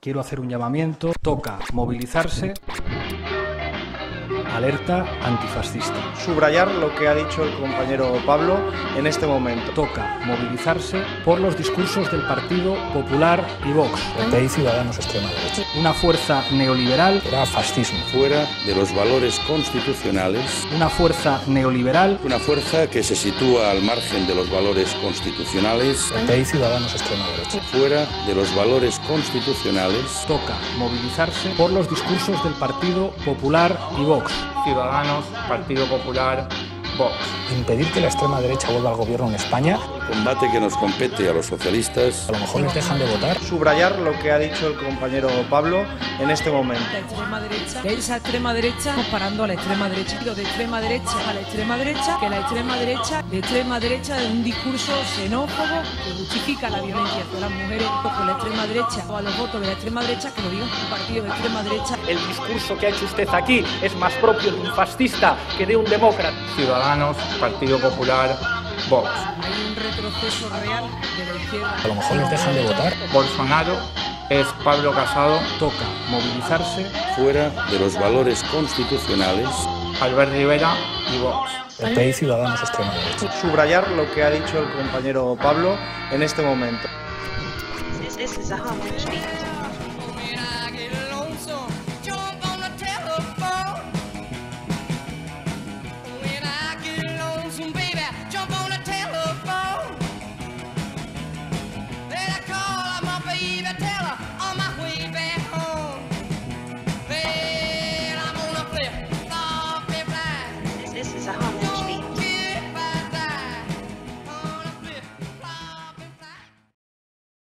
quiero hacer un llamamiento. Toca movilizarse. Alerta antifascista. Subrayar lo que ha dicho el compañero Pablo en este momento. Toca movilizarse por los discursos del Partido Popular y Vox. PP y Ciudadanos extrema derecha. Una fuerza neoliberal. Era fascismo. Fuera de los valores constitucionales. Una fuerza neoliberal. Una fuerza que se sitúa al margen de los valores constitucionales. PP y Ciudadanos extrema derecha. Fuera de los valores constitucionales. Toca movilizarse por los discursos del Partido Popular y Vox. Ciudadanos, Partido Popular, Vox. Impedir que la extrema derecha vuelva al gobierno en España. El combate que nos compete a los socialistas. A lo mejor les dejan de votar. Subrayar lo que ha dicho el compañero Pablo en este momento. La extrema derecha, que esa extrema derecha comparando a la extrema derecha, de extrema derecha a la extrema derecha, que la extrema derecha es un discurso xenófobo que justifica la violencia hacia las mujeres con la extrema derecha o a los votos de la extrema derecha, que lo diga un partido de extrema derecha. El discurso que ha hecho usted aquí es más propio de un fascista que de un demócrata. Ciudadanos, Partido Popular, Vox. Hay un retroceso real de la izquierda. A lo mejor les dejan de votar. Bolsonaro es Pablo Casado. Toca movilizarse. Fuera de los valores constitucionales. Albert Rivera y Vox. PP y Ciudadanos extrema derecha. Subrayar lo que ha dicho el compañero Pablo en este momento. This is a Harmony Speak.